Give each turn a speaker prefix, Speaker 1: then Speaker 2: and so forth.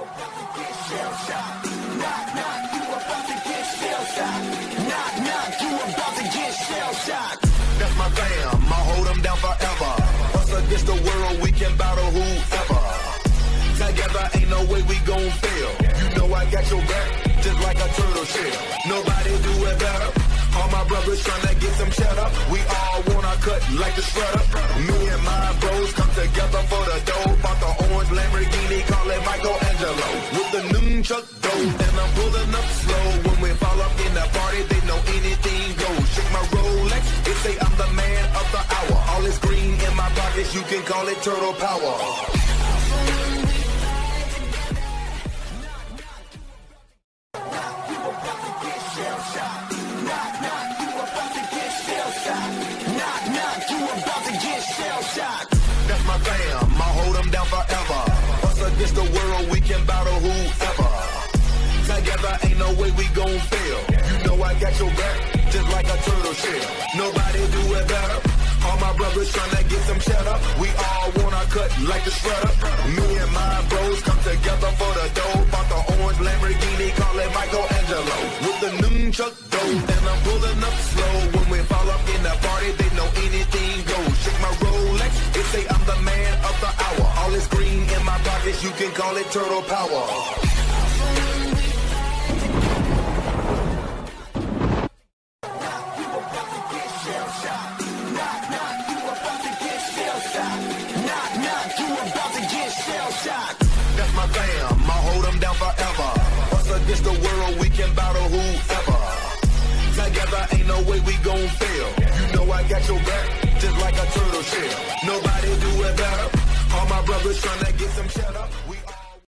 Speaker 1: That's my fam, I'll hold them down forever. Us against the world, we can battle whoever. Together ain't no way we gon' fail. You know I got your back, just like a turtle shell. Nobody do it better. All my brothers tryna get some cheddar. We all wanna cut like the shredder. Me and my bros come together for the dough. Bought the orange Lamborghini, call it Michelangelo. With the nunchuck dough, and I'm pulling up slow. When we fall up in the party, they know anything goes. Shake my Rolex, they say I'm the man of the hour. All this green in my pockets, you can call it turtle power. That's my fam, I'll hold them down forever. Us against the world, we can battle whoever. Together ain't no way we gon' fail. You know I got your back, just like a turtle shell. Nobody do it better. All my brothers tryna get some cheddar. We all wanna cut like the shredder. Me and my bros come together for the dough. Bought the orange Lamborghini, call it Michelangelo. With the nunchuck dough, and I'm pulling up slow. When we fall up in the party, they know anything goes. Shake my Rolex, they say I'm the man of the hour. All this green in my pockets, you can call it turtle power. That's my fam, I'll hold them down forever. Us against the world, we can battle whoever. Together ain't no way we gon' fail. You know I got your back, just like a turtle shell. Nobody do it better. All my brothers tryna get some cheddar.